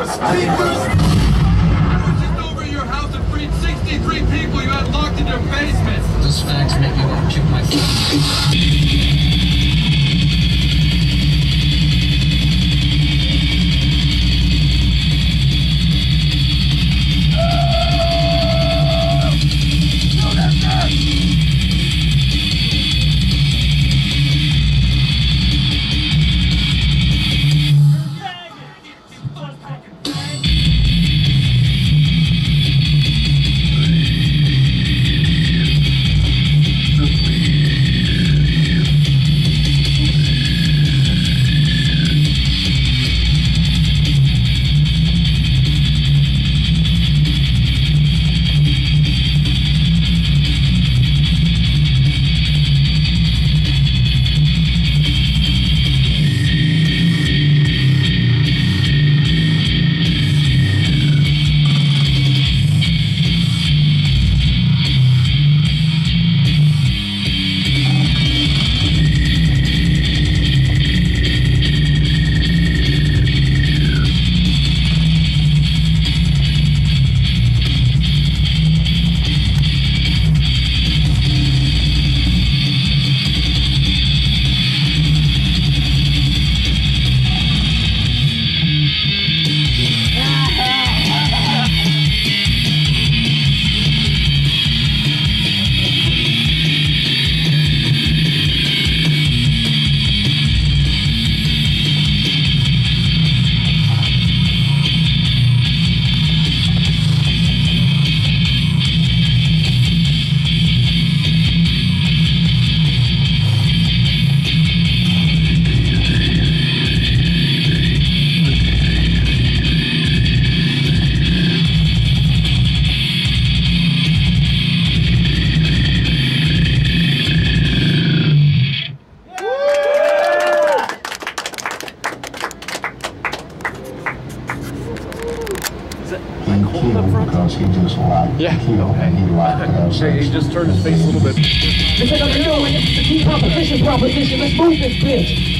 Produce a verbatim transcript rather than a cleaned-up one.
us, keepers! Just over your house and freed sixty-three people you had locked in your basement! Those facts make me want to kick my feet. Because he just liked yeah. to kill, and he liked us. He just turned his face a little bit. It's another new one. This is the key proposition, proposition. Let's move this bitch.